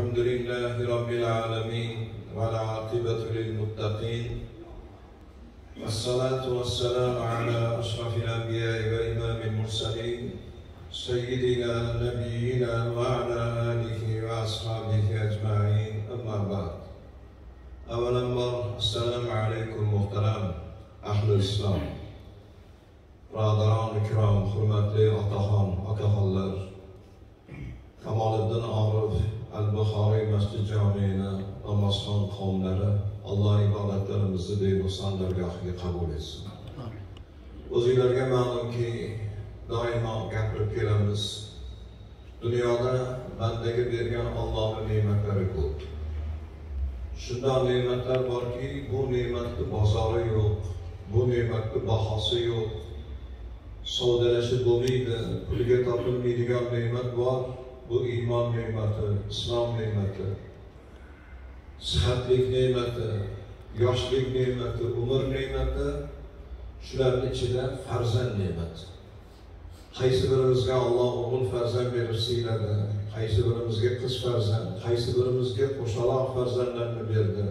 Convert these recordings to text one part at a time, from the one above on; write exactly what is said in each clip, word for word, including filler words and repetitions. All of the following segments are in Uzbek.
الحمد لله رب العالمين والعاقبة للمتقين والصلاة والسلام على أشرف الأنبياء وإمام المرسلين سيدنا نبينا وعلى آله وأصحابه أجمعين أما بعد أولا السلام عليكم محترم أهل الإسلام برادران الكرام hurmatli otaxon akaxonlar Kamoliddin Orif Al-Buxoriy masjid jamiini namozxon qavmlari Alloh ibodatlarimizni benuqson dargohiga qabul etsin. O'zinglarga ma'lumki doimo gapirib kelamiz. Dunyoda bandaga bergan Allohning ne'matlari ko'p. Shunday ne'matlar borki, bu ne'matning bozori yo'q, bu ne'matning bahosi yo'q. Savdalashib bo'lmaydi, pulga topilmaydigan ne'mat bor. Bu iymon ne'mati, islom ne'mati, sihatlik ne'mati, yoshlik ne'mati, umr ne'mati, shularning ichida farzand ne'mati. Qaysi birimizga Alloh o'g'il farzand berib siyladi, qaysi birimizga qiz farzand, qaysi birimizga qo'shaloq farzandlarni berdi,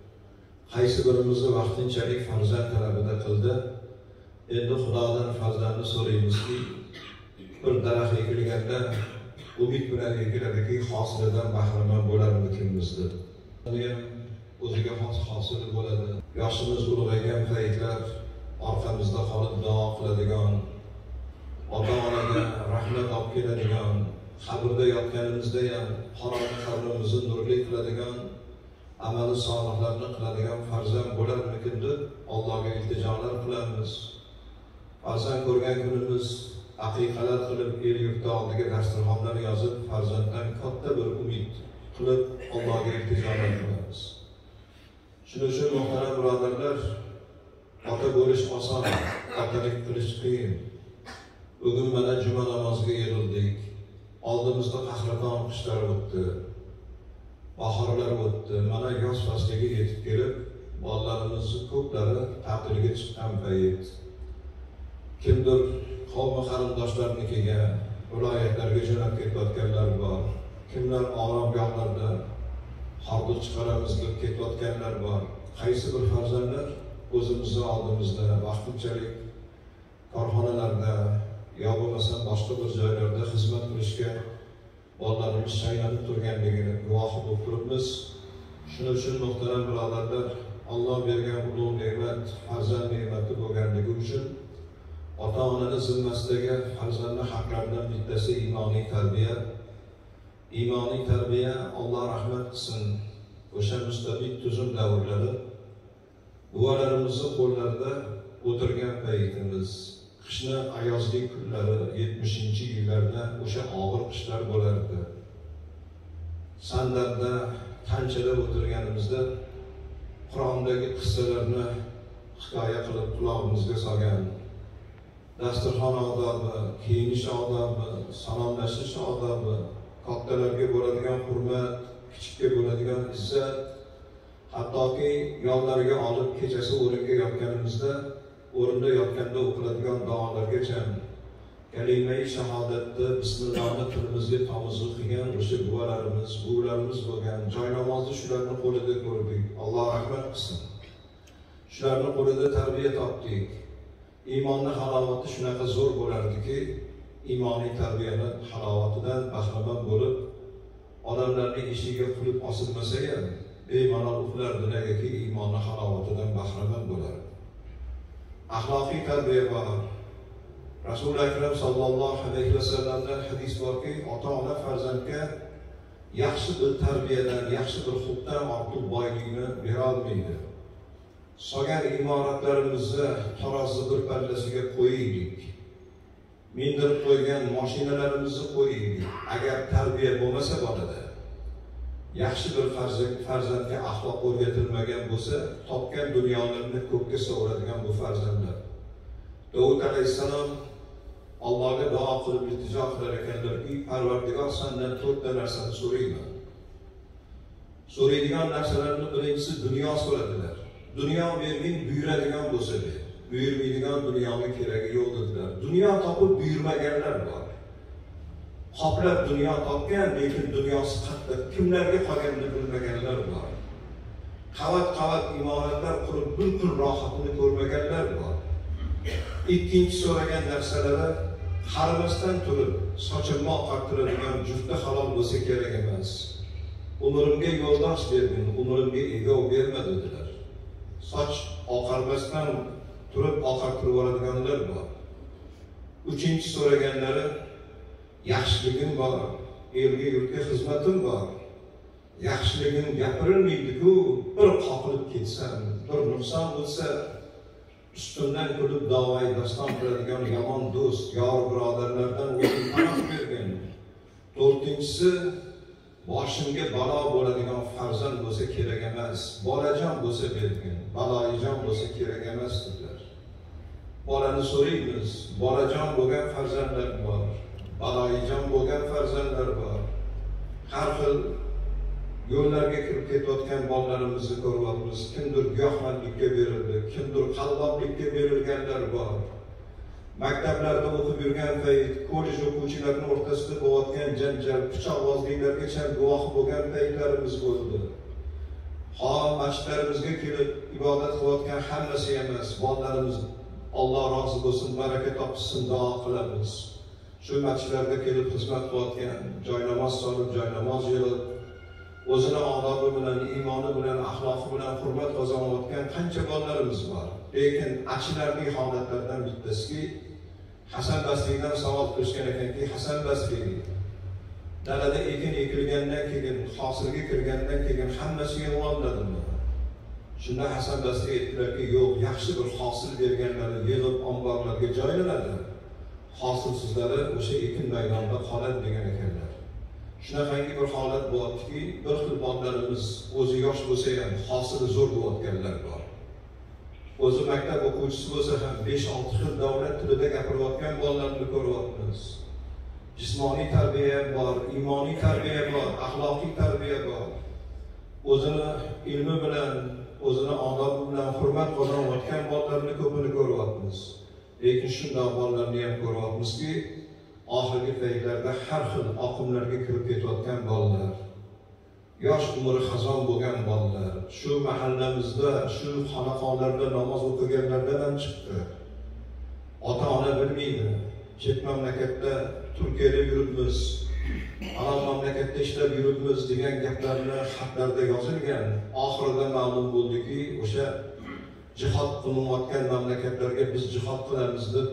qaysi birimizni vaqtinchalik farzand talabida qildi. Endi Xudodan farzandni so'raymizki, bir daraxt ekilganda umid bilan ekiladiki, hosilidan bahramand bo'larmikimizdir. Buni ham o'ziga xos hosili bo'ladi. Yoshimiz ulg'aygan paytlar orqamizda qolib duo qiladigan, ota-onaga rahmat olib keladigan, qabrda yotganimizda ham qorong'i qabrimizni nurli qiladigan, amali solihlarni qiladigan farzand bo'larmikin deb Allohga iltijolar qilamiz. Farzand ko'rgan kunimiz aqiqalar qilib el yurti oldiga dasturxonlar yozib farzanddan katta bir umid qilib Allohga iltijolar qilamiz. Shuning uchun muhtaram birodarlar, ota bo'lish oson, otalik qilish qiyin. Bugun mana juma namoziga yig'ildik. Oldimizda qahraton qishlar o'tdi. Bahorlar o'tdi. Mana yoz fasliga yetib kelib, bolalarimizni ko'plari ta'tilga chiqqan payt. Kimdir qavmi qarindoshlarnikiga, viloyatlarga jo'nab ketayotganlar bor. Kimlar oromgohlarda hordiq chiqaramiz deb ketayotganlar bor. Qaysi bir farzandlar o'zimizning oldimizda vaqtinchalik korxonalarda yo bo'lmasa boshqa bir joylarda xizmat qilishga bolalarimiz shaylanib turganligini guvohi bo'lib turibmiz. Shuning uchun muhtaram birodarlar, Alloh bergan ulug' ne'mat farzand ne'mati bo'lganligi uchun ota-onaning zimmasidagi farzandning haqlaridan bittasi iymoniy tarbiya. Iymoniy tarbiya, Alloh rahmat qilsin, o'sha mustabid tuzum davrlari buvalarimizning qo'llarida o'tirgan paytimiz, qishni ayozli kunlari yetmishinchi yillarda o'sha og'ir qishlar bo'lardi. Sandarda tanchada o'tirganimizda Qur'ondagi qissalarni hikoya qilib qulog'imizga solgan, dasturxon odobi, kiyinish odobi, salomlashish odobi, kattalarga bo'ladigan hurmat, kichikka bo'ladigan izzat, hattoki yonlariga olib kechasi o'ringa yotganimizda, o'rinda yotganda o'qiladigan duolargacha kalima-i shahodatda bismillohni tilimizga tomizlik qilgan o'sha buvalarimiz, buvilarimiz bo'lgan joynamozni shularning qo'lida ko'rdik. Alloh rahmat qilsin. Shularning qo'lida tarbiya topdik. Iymonning halovati shunaqa zo'r bo'lardiki, iymoniy tarbiyaning halovatidan bahramand bo'lib, odamlarning ishiga qulib osilmasa ham bemalol uxlardi, negaki iymonning halovatidan bahramand bo'lardi. Axloqiy tarbiya bor. Rasululloh akram sallallohu alayhi vasallamdan hadis borki, ota-ona farzandga yaxshi bir tarbiyadan, yaxshi bir xulqdan ortiq boylikni bera olmaydi. Solgan imoratlarimizni tarozi bir pallasiga qo'yaylik. Mindirib qo'ygan mashinalarimizni qo'yaylik. Agar tarbiya bo'lmasa bolada, yaxshi bir farzand farzandga axloq o'rgatilmagan bo'lsa, topgan dunyolarni ko'kka sovuradigan bu farzandlar. Davud alayhissalom Allohga duo qilib iltijo qilar ekanlarki, Parvardigor sendan to'rtta narsani so'rayman. So'raydigan narsalarning birinchisi dunyo so'radilar. Dunyo bergin, buyuradigan bo'lsa ber. Buyurmaydigan dunyoga keragi yo'q dedilar. Dunyo topib buyurmaganlar bor. qoplab dunyo topgan, lekin dunyosi qattiq kimlarga qolganini bilmaganlar bor. Qavat-qavat imoratlar qurib bir kun rohatini ko'rmaganlar bor. Ikkinchi so'ragan narsalari qarimasdan turib, sochilma oqartiradigan jufti halol bo'lsa kerak emas. Umrimga yo'ldosh bergin, umrimga egov berma dedilar. Soch oqarmasdan turib oqartirib oladiganlar bor. Uchinchi so'raganlari yaxshiligim bor, elga yurtga xizmatim bor. Yaxshiligim gapirilmaydi-ku, bir qoqilib ketsam, bir nuqson bo'lsa, ustundan kulib davoyi doston qiladigan yomon do'st, yor birodarlardan o'zim panoh bergin. To'rtinchisi, boshimga balo bo'ladigan farzand bo'lsa kerak emas, bolajon bo'lsa bergin, baloyijon bo'lsa kerak emas dedilar. Bolani so'raymiz, bolajon bo'lgan farzandlar bor, baloyijon bo'lgan farzandlar bor. Har xil yo'llarga kirib ketayotgan bolalarimizni ko'ryapmiz. Kimdir giyohvandlikka berildi, kimdir qalboblikka berilganlar bor. Maktablarda o'qib yurgan payt, kollej o'quvchilarining o'rtasida bo'layotgan janjal, pichoqbozliklargacha guvoh bo'lgan paytlarimiz bo'ldi. Ha, masjidlarimizga kelib ibodat qilayotgan hammasi emas, bolalarimiz Alloh rozi bo'lsin, baraka topsin duo qilamiz. Shu masjidlarga kelib xizmat qilayotgan, joynamoz solib, joynamoz yig'ib, o'zini odobi bilan, iymoni bilan, axloqi bilan hurmat qozonayotgan qancha bolalarimiz bor. Lekin achinarli holatlardan bittasiki, Hasan Basriydan savol qilishgan ekanki, Hasan Basriy dalada ekin ekilgandan keyin, hosilga kirgandan keyin hammasi yig'ilmadimi? Shunda Hasan Basriy aytdilarki, yo'q, yaxshi bir hosil berganlari yig'ib omborlarga joylanadi. Hosilsizlari o'sha ekin maydonida qoladi degan ekanlar. Shunaqangi bir holat bo'lyaptiki, bir xil bolalarimiz o'zi yosh bo'lsa ham hosili zo'r bo'layotganlar bor. O'zi maktab o'quvchisi bo'lsa ham besh olti xil davlat tilida gapirayotgan bolalarni ko'ryapmiz. Jismoniy tarbiya bor, iymoniy tarbiya bor, axloqiy tarbiya bor. O'zini ilmi bilan, o'zini odobi bilan hurmat qozonayotgan bolalarni ko'pini ko'ryapmiz. Lekin shunday bolalarni ham ko'ryapmizki, oxirgi paytlarda har xil oqimlarga kirib ketayotgan bolalar, yosh umri xazon bo'lgan bolalar, shu mahallamizda, shu xonaqolarda namoz o'qiganlardan ham chiqdi. Ota-ona bilmaydi, chet mamlakatda Turkiyada yuribmiz, ana mamlakatda ishlab yuribmiz degan gaplarni xatlarda yozilgan. Oxirida ma'lum bo'ldiki, o'sha jihad qilinayotgan mamlakatlarga biz jihad qilamiz deb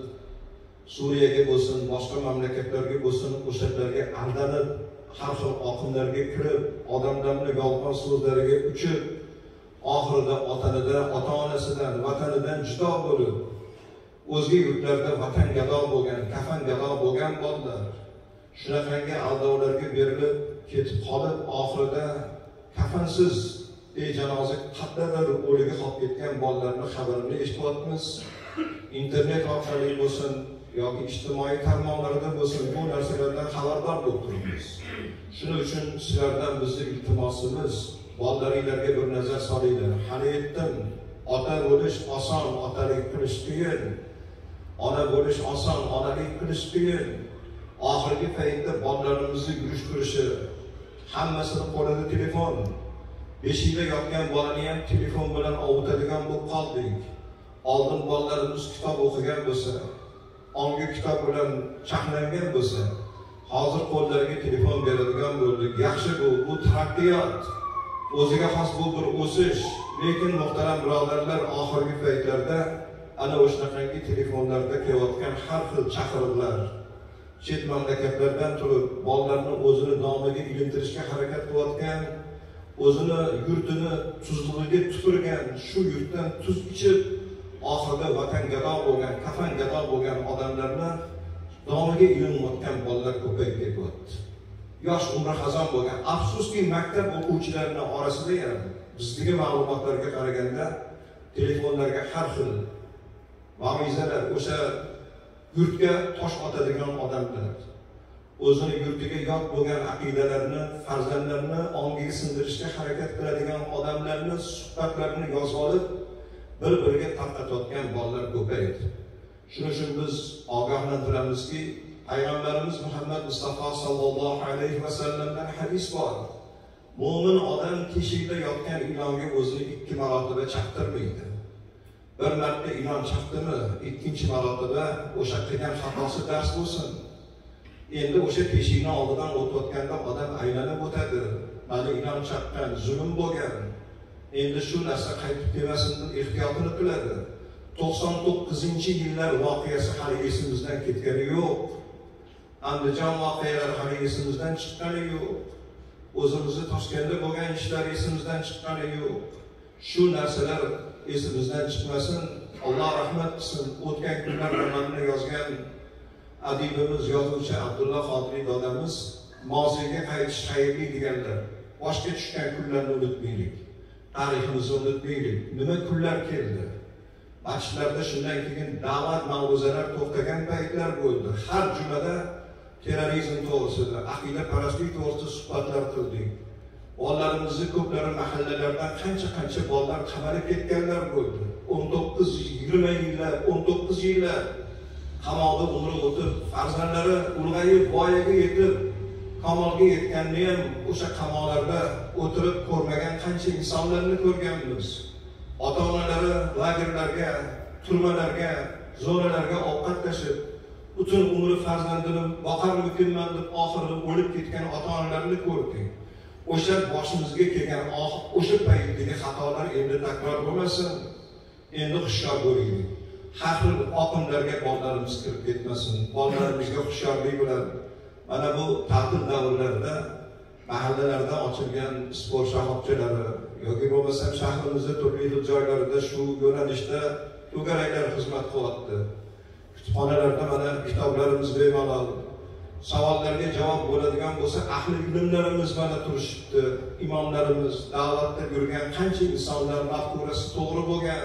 Suriyaga bo'lsin, boshqa mamlakatlarga bo'lsin, o'shalarga aldanib, har xil oqimlarga kirib, odamlarni yolg'on so'zlariga uchib, oxirida otanidan, ota-onasidan, vatanidan judo bo'lib, o'zga yurtlarda vatan gado bo'lgan, kafan gado bo'lgan bolalar, shunaqangi aldovlarga berilib ketib qolib, oxirida kafansiz bejanoza qatlalar o'ligi qolib ketgan bolalarni xabarini eshityapmiz. Internet orqali bo'lsin yoki ijtimoiy tarmoqlarda bo'lsin, bu narsalardan xabardor bo'lib turibmiz. Shuning uchun sizlardan bizning iltimosimiz, bolalaringlarga bir nazar solinglar. Hali aytdim, ota bo'lish oson, otalik qilish qiyin. Ona bo'lish oson, onalik qilish qiyin. Oxirgi paytda bolalarimizni yurish turishi, hammasini qo'lida telefon. Beshikda yotgan bolani ham telefon bilan ovutadigan bo'lib qoldik. Oldin bolalarimiz kitob o'qigan bo'lsa, ongi kitob bilan chaqlangan bo'lsa, hozir qo'llariga telefon beradigan bo'ldik. Yaxshi bu, bu taraqqiyot. O'ziga xos bu bir o'sish. Lekin muhtaram birodarlar, oxirgi paytlarda ana o'shanaqangi telefonlarda kelayotgan har xil chaqiriqlar, chet mamlakatlardan turib bolalarni o'zini nomiga ilintirishga harakat qilayotgan, o'zini yurtini tuzlig'iga tupurgan, shu yurtdan tuz ichib, oxirida vatan gado bo'lgan, kafan gado bo'lgan odamlarni nomiga ilinayotgan bolalar ko'payib ketyapti. Yosh umri xazon bo'lgan, afsuski maktab o'quvchilarining orasida ham bizdagi ma'lumotlarga qaraganda telefonlarga har xil va'izalar, o'sha yurtga tosh otadigan odamlar, o'zini yurtiga yot bo'lgan aqidalarni, farzandlarini ongiga sindirishga harakat qiladigan odamlarni suhbatlarini yozib olib, bir-biriga tarqatayotgan bolalar ko'paydi. Shuning uchun biz ogohlantiramizki, Peygamberimiz Muhammed Mustafa sallallahu aleyhi ve sellem'den hadis var. Mo'min odam teshikda yotgan ilonga o'zini ikki marotaba chaqtirmaydi. Bir marta ilon chaqdimi, ikkinchi marotaba o'sha qilgan xatosi dars bo'lsin. Endi o'sha teshikni oldidan o'tayotganda odam aylanib o'tadi. Mana ilon chaqqan, zulm bo'lgan. Endi shu narsa qaytib kelmasin deb ehtiyotini qiladi. to'qson to'qqizinchi yillar voqeasi hali esimizdan ketgani yo'q. Andijon voqealari hali esimizdan chiqqani yo'q. O'zimizni Toshkentda bo'lgan ishlar esimizdan chiqqani yo'q. Shu narsalar esimizdan chiqmasin. Alloh rahmat qilsin. O'tgan kunlar romanini yozgan adibimiz, yozuvchi Abdulla Qodiriy dodamiz moziga qaytish xayrli deganlar. Boshqa tushgan kunlarni unutmaylik. Tariximizni unutmaylik. Nima kunlar keldi? Masjidlarda shundan keyin da'vat mavzular to'xtagan paytlar bo'ldi. Har jumada terrorizm to'g'risida, aqida-parastlik to'g'risida suhbatlar qildik. Bolalarimizni ko'plari mahallalardan qancha-qancha bolalar qamalib ketganlar bo'ldi. o'n to'qqiz yigirma yillar, o'n to'qqiz yillar qamoqda umri o'tib, farzandlari ulg'ayib, voyaga yetib, kamolga yetganini ham o'sha qamoqlarda o'tirib ko'rmagan qancha insonlarni ko'rganmiz. Ota-onalari lagerlarga, turmalarga, zonalarga ovqat tashib, butun umri farzandini boqarmikinman deb oxiri o'lib ketgan ota-onalarni ko'rdik. O'sha boshimizga kelgan o'sha paytdagi xatolar endi takror bo'lmasin. Endi hushyor bo'laylik. Har xil oqimlarga bolalarimiz kirib ketmasin. Bolalarimizga hushyorlik bilan mana bu ta'til davrlarida mahallalarda ochilgan sport shoxobchalari yoki bo'lmasam shahrimizda turli joylarda shu yo'nalishda to'garaklar xizmat qilyapti. Kutubxonalarda mana kitoblarimiz bemalol. Savollarga javob bo'ladigan bo'lsa, ahli ilmlarimiz mana turishibdi. Imomlarimiz, da'vatda yurgan qancha insonlar mafkurasi to'g'ri bo'lgan.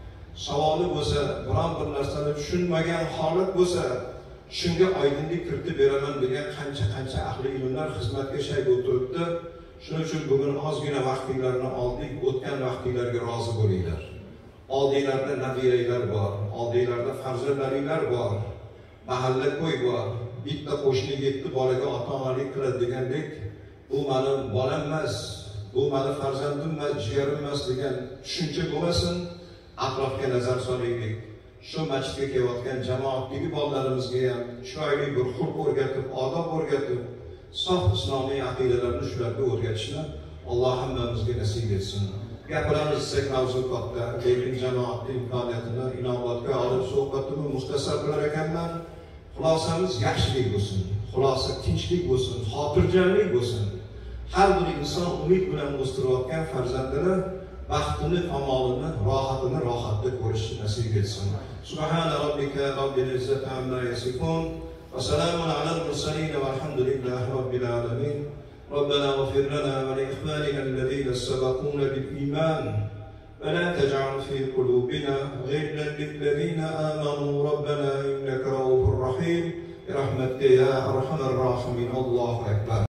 Savoli bo'lsa, biron bir narsani tushunmagan holat bo'lsa, shunga oydinlik kiritib beraman degan qancha-qancha ahli ilmlar xizmatga shayb o'tiribdi. Shuning uchun bugun ozgina vaqtinglarni oldik, o'tgan vaqtinglarga rozi bo'linglar. Oldinglarda nabiraylar bor, oldinglarda farzandlaringlar bor, mahalla ko'y bor. Bitta qo'shni yetti bolaga ota-onalik qiladi degandek, bu meni bolam emas, bu meni farzandim emas, jiyarim emas degan tushuncha bo'lmasin. Atrofga nazar solaylik. Shu masjidga kelayotgan jamoatdagi bolalarimizga ham chiroyli bir xulq o'rgatib, odob o'rgatib, sof islomiy aqidalarni shularga o'rgatishni Alloh hammamizga nasib etsin. Gapiramiz desak mavzu katta, lekin jamoatning imkoniyatini inobatga olib suhbatni muxtasar qilar ekanman. Xulosamiz yaxshilik bo'lsin, xulosa tinchlik bo'lsin, xotirjamlik bo'lsin. Har bir inson umid bilan o'stirayotgan farzandini baxtini, kamolini, rohatini rohatda ko'rish nasib etsin. Subhana robbika robbil izzati amma yasifun va salamun alal mursalin valhamdulillahi robbil alamin. ربنا اغفر لنا ولإخواننا الذين سبقونا بالإيمان ولا تجعل في قلوبنا غلا للذين آمنوا ربنا إنك رؤوف رحيم برحمتك يا أرحم الراحمين. الله أكبر.